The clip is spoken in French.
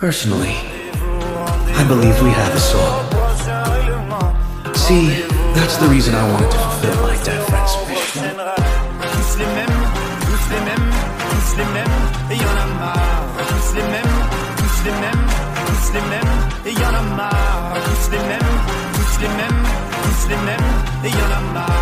Personally, I believe we have a soul. See, that's the reason I wanted to fulfill my dead friend's mission. Tous les mêmes, tous les mêmes, tous les mêmes, et y'en a marre. Tous les mêmes, tous les mêmes, tous les mêmes, et y'en a marre. Tous les mêmes, tous les mêmes, tous les mêmes, et y'en a marre.